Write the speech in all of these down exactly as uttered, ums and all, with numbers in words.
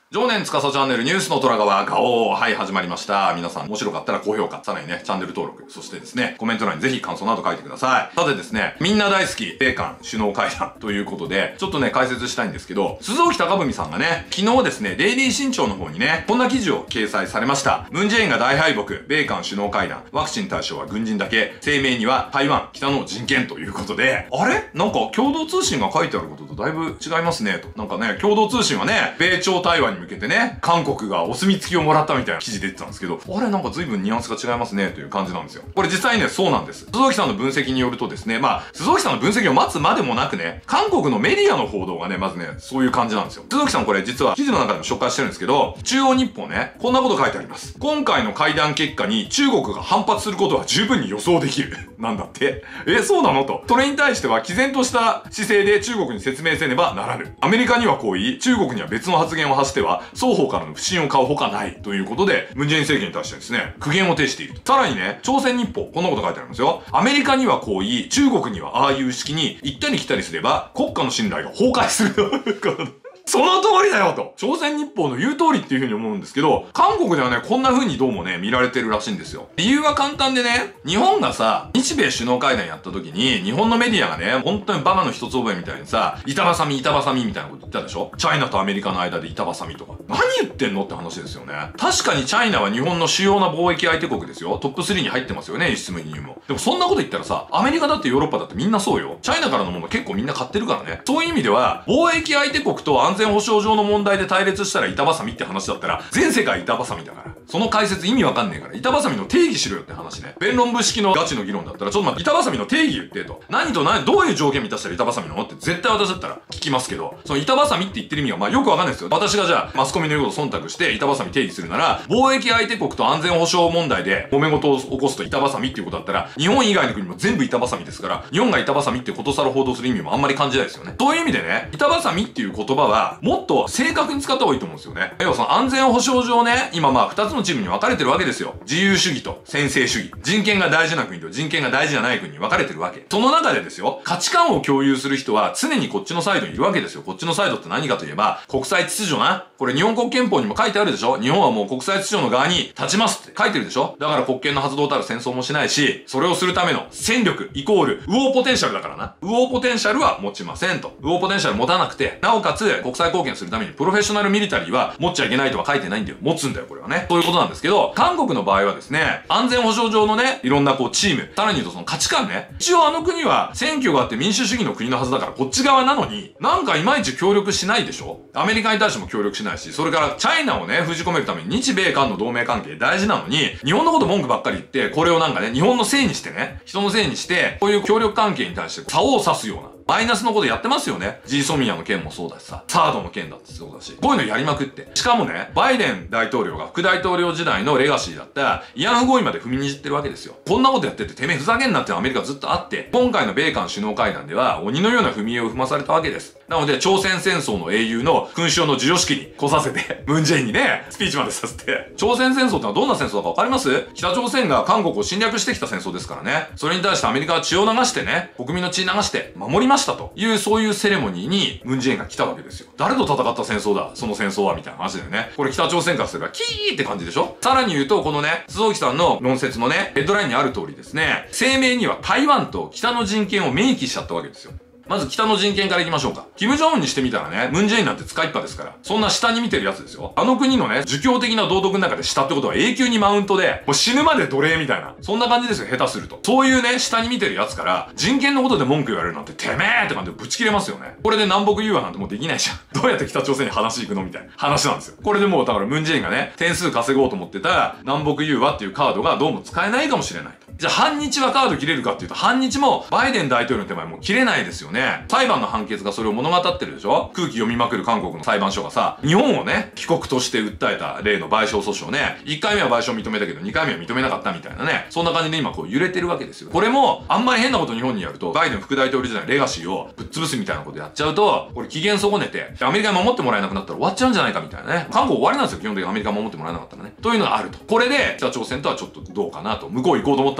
常年司チャンネルニュースの虎川ガオー。はい、始まりました。皆さん面白かったら高評価、さらにね、チャンネル登録、そしてですね、コメント欄にぜひ感想など書いてください。さてですね、みんな大好き、米韓首脳会談ということで、ちょっとね、解説したいんですけど、鈴木貴文さんがね、昨日ですね、デイリー新潮の方にね、こんな記事を掲載されました。ムンジェインが大敗北、米韓首脳会談、ワクチン対象は軍人だけ、声明には台湾、北の人権ということで、あれなんか共同通信が書いてあることとだいぶ違いますね、と。なんかね、共同通信はね、米朝対話に向けてね、韓国がお墨付きをもらったみたいな記事出てたんですけど、あれなんか随分ニュアンスが違いますねという感じなんですよ。これ実際ね、そうなんです。鈴木さんの分析によるとですね、まあ、鈴木さんの分析を待つまでもなくね、韓国のメディアの報道がね、まずね、そういう感じなんですよ。鈴木さんこれ実は記事の中でも紹介してるんですけど、中央日報ね、こんなこと書いてあります。今回の会談結果に中国が反発することは十分に予想できる。なんだって。え、そうなのと。それに対しては毅然とした姿勢で中国に説明せねばならぬ。アメリカにはこう言い、中国には別の発言を発しては、双方からの不信を買うほかないということで、ムンジェイン政権に対してですね、苦言を呈していると。さらにね、朝鮮日報、こんなこと書いてありますよ。アメリカにはこう言い、中国にはああいう式に行ったり来たりすれば、国家の信頼が崩壊するということで。その通りだよと。朝鮮日報の言う通りっていう風に思うんですけど、韓国ではね、こんな風にどうもね、見られてるらしいんですよ。理由は簡単でね、日本がさ、日米首脳会談やった時に、日本のメディアがね、本当にバカの一つ覚えみたいにさ、板挟み板挟みみたいなこと言ったでしょ？チャイナとアメリカの間で板挟みとか。何言ってんのって話ですよね。確かにチャイナは日本の主要な貿易相手国ですよ。トップスリーに入ってますよね、輸出輸入も。でもそんなこと言ったらさ、アメリカだってヨーロッパだってみんなそうよ。チャイナからのもの結構みんな買ってるからね。そういう意味では、貿易相手国と安全保障上の問題で対立したら板挟みって話だったら、全世界板挟みだから。その解説意味わかんねえから、板挟みの定義しろよって話ね。弁論部式のガチの議論だったら、ちょっと待って、板挟みの定義言ってと。何と何、どういう条件満たしたら板挟みなのって絶対私だったら聞きますけど、その板挟みって言ってる意味はまあよくわかんないですよ。私がじゃあ、マスコミの言うことを忖度して板挟み定義するなら、貿易相手国と安全保障問題で揉め事を起こすと板挟みっていうことだったら、日本以外の国も全部板挟みですから、日本が板挟みってことさら報道する意味もあんまり感じないですよね。そういう意味でね、板挟みっていう言葉は、もっと正確に使った方がいいと思うんですよね。要はその安全保障上ね、今まあ二つのチームに分かれてるわけですよ。自由主義と専制主義。人権が大事な国と人権が大事じゃない国に分かれてるわけ。その中でですよ、価値観を共有する人は常にこっちのサイドにいるわけですよ。こっちのサイドって何かといえば、国際秩序な。これ日本国憲法にも書いてあるでしょ？日本はもう国際秩序の側に立ちますって書いてるでしょ？だから国権の発動たる戦争もしないし、それをするための戦力イコール、ウオーポテンシャルだからな。ウオーポテンシャルは持ちませんと。ウオーポテンシャル持たなくて、なおかつ国際貢献するためにプロフェッショナルミリタリーは持っちゃいけないとは書いてないんだよ。持つんだよ、これはね。そういうことなんですけど、韓国の場合はですね、安全保障上のね、いろんなこうチーム、さらに言うとその価値観ね。一応あの国は選挙があって民主主義の国のはずだからこっち側なのに、なんかいまいち協力しないでしょ？アメリカに対しても協力しないし、それからチャイナをね、封じ込めるために日米韓の同盟関係大事なのに、日本のこと文句ばっかり言って、これをなんかね、日本のせいにしてね、人のせいにして、こういう協力関係に対して竿を刺すような、マイナスのことやってますよね。ジーソミアの件もそうだしさ、サードの件だってそうだし、こういうのやりまくって。しかもね、バイデン大統領が副大統領時代のレガシーだった慰安婦合意まで踏みにじってるわけですよ。こんなことやってててめえふざけんなってアメリカずっとあって、今回の米韓首脳会談では鬼のような踏み絵を踏まされたわけです。なので、朝鮮戦争の英雄の勲章の授与式に来させて、ムンジェインにね、スピーチまでさせて、朝鮮戦争ってのはどんな戦争だかわかります？北朝鮮が韓国を侵略してきた戦争ですからね。それに対してアメリカは血を流してね、国民の血流して守りましたという、そういうセレモニーにムンジェインが来たわけですよ。誰と戦った戦争だその戦争はみたいな話でね。これ北朝鮮からすればキーって感じでしょ？さらに言うと、このね、鈴木さんの論説のね、ヘッドラインにある通りですね、声明には台湾と北の人権を明記しちゃったわけですよ。まず北の人権から行きましょうか。キム・ジョンウンにしてみたらね、ムンジェインなんて使いっぱですから。そんな下に見てるやつですよ。あの国のね、儒教的な道徳の中で下ってことは永久にマウントで、もう死ぬまで奴隷みたいな。そんな感じですよ、下手すると。そういうね、下に見てるやつから、人権のことで文句言われるなんて、てめえって感じでぶち切れますよね。これで南北融和なんてもうできないじゃん。どうやって北朝鮮に話行くのみたいな話なんですよ。これでもう、だからムンジェインがね、点数稼ごうと思ってた南北融和っていうカードがどうも使えないかもしれないと。じゃあ反日はカード切れるかっていうと、反日もバイデン大統領の手前もう切れないですよね。裁判の判決がそれを物語ってるでしょ？空気読みまくる韓国の裁判所がさ、日本をね、帰国として訴えた例の賠償訴訟ね、いっかいめは賠償認めたけどにかいめは認めなかったみたいなね、そんな感じで今こう揺れてるわけですよ。これも、あんまり変なこと日本にやると、バイデン副大統領時代のレガシーをぶっ潰すみたいなことやっちゃうと、これ機嫌損ねて、アメリカに守ってもらえなくなったら終わっちゃうんじゃないかみたいなね。韓国終わりなんですよ、基本的にアメリカに守ってもらえなかったらね。というのがあると。これで、北朝鮮とはちょっとどうかなと。向こう行こうと思ったん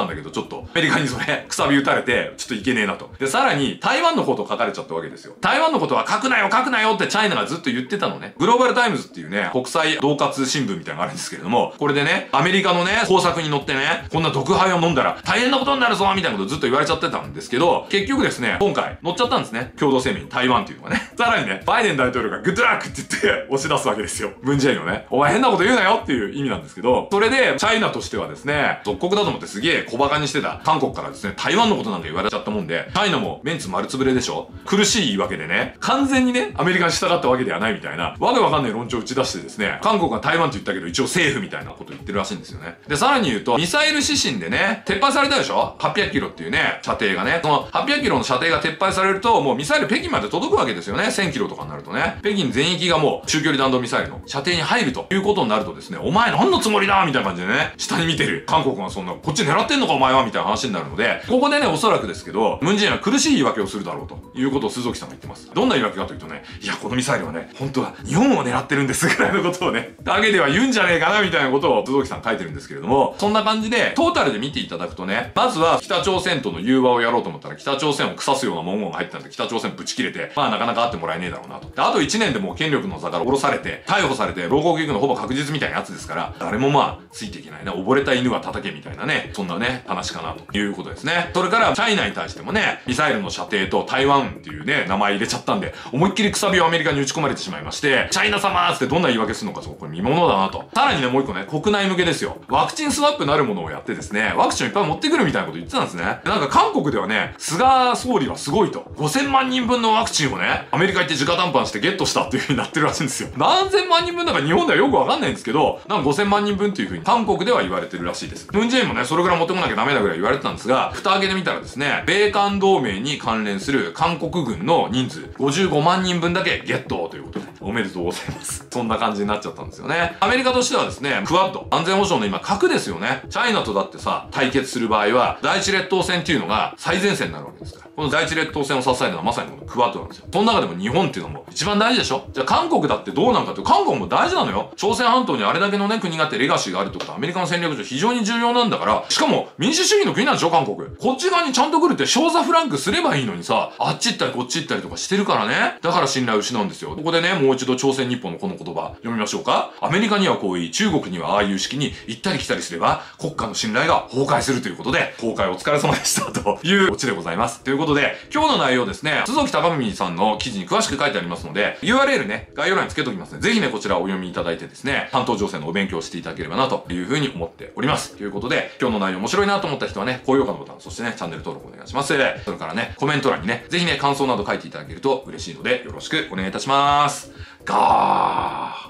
んだけど、ちょっとアメリカにそれ、くさび打たれて、ちょっといけねえなと。で、さらに台湾のことを書かれちゃったわけですよ。台湾のことは書くなよ書くなよってチャイナがずっと言ってたのね。グローバルタイムズっていうね、国際同活新聞みたいなのがあるんですけれども、これでね、アメリカのね、工作に乗ってね、こんな毒杯を飲んだら大変なことになるぞみたいなことをずっと言われちゃってたんですけど、結局ですね、今回乗っちゃったんですね。共同声明に台湾っていうのがね。さらにね、バイデン大統領がグッドラックって言って押し出すわけですよ。文在寅をね、お前変なこと言うなよっていう意味なんですけど、それで、チャイナとしてはですね、属国だと思ってすげえ小馬鹿にしてた韓国からですね、台湾のことなんか言われちゃったもんで、チャイナもメンツ丸つぶれでしょ？苦しい言い訳でね、完全にね、アメリカに従ったわけではないみたいな、わけわかんない論調を打ち出してですね、韓国が台湾って言ったけど一応政府みたいなこと言ってるらしいんですよね。で、さらに言うと、ミサイル指針でね、撤廃されたでしょ？ はっぴゃく キロっていうね、射程がね、そのはっぴゃくキロの射程が撤廃されると、もうミサイル北京まで届くわけですよね。せんキロとかになるとね。北京全域がもう中距離弾道ミサイルの射程に入るということになるとですね、お前何のつもりだみたいな感じでね、下に見てる韓国がそんな、こっち狙ってんのかお前はみたいな話になるので、ここでね、おそらくですけど、ムンジェインは苦しい言い訳をするだろうということを鈴木さんが言ってます。どんな言い訳かというとね、いや、このミサイルはね、本当は日本を狙ってるんですぐらいのことをね、だけでは言うんじゃねえかなみたいなことを鈴木さん書いてるんですけれども、そんな感じで、トータルで見ていただくとね、まずは北朝鮮との融和をやろうと思ったら、北朝鮮を腐すような文言が入ってたんで、北朝鮮ぶち切れて、まあなかなか会ってもらえねえだろうなと。で、あといちねんでもう権力の座から降ろされて、逮捕されて、牢獄行くのほぼ確実みたいなやつですから、誰もまあ、ついていけないな。溺れた犬は叩けみたいなね、そんなね、話かなということですね。それから、チャイナに対してもね、ミサイルの射程と台湾っていうね、名前入れちゃったんで、思いっきりくさびをアメリカに打ち込まれてしまいまして、チャイナ様ーってどんな言い訳するのか、そここれ見ものだなと。さらにね、もう一個ね、国内向けですよ。ワクチンスワップなるものをやってですね、ワクチンをいっぱい持ってくるみたいなこと言ってたんですね。なんか韓国ではね、菅総理はすごいと。ごせんまんにんぶんのワクチンをね、アメリカ行って直談判してゲットしたっていう風になってるらしいんですよ。何千万人分だか日本ではよくわかんないんですけど、なんかごせんまんにんぶんっていう風に韓国では言われてるらしいです。ムンジェインもね、それぐらい持ってこなきゃダメだぐらい言われてたんですが、蓋開けてみたらですね、米韓同盟に関連する韓国軍の人数ごじゅうごまんにんぶんだけゲットということで、おめでとうございます。そんな感じになっちゃったんですよね。アメリカとしてはですね、クワッド、安全保障の今核ですよね。チャイナとだってさ、対決する場合は、第一列島線っていうのが最前線になるわけですから。この第一列島線を支えるのはまさにこのクワッドなんですよ。その中でも日本っていうのも一番大事でしょ？じゃあ韓国だってどうなんかって、韓国も大事なのよ。朝鮮半島にあれだけのね、国があってレガシーがあるってことはアメリカの戦略上非常に重要なんだから、しかも民主主義の国なんでしょ、韓国。こっち側にちゃんと来るってショーザフランクすればいいのにさ、あっち行ったりこっち行ったりとかしてるからね。だから信頼を失うんですよ。ここでね、もう一度朝鮮日報のこの言葉読みましょうか。アメリカにはこういう、中国にはああいう式に行ったり来たりすれば国家の信頼が崩壊するということで、崩壊お疲れ様でしたというオチでございます。ということで、今日の内容ですね、鈴木貴文さんの記事に詳しく書いてありますので、ユーアールエル ね、概要欄につけておきますので、ぜひね、こちらをお読みいただいてですね、関東情勢のお勉強をしていただければなというふうに思っております。ということで、今日の内容面白いなと思った人はね、高評価のボタン、そしてね、チャンネル登録お願いします。それからね、コメント欄にね、ぜひね、感想など書いていただけると嬉しいので、よろしくお願いいたします。ガー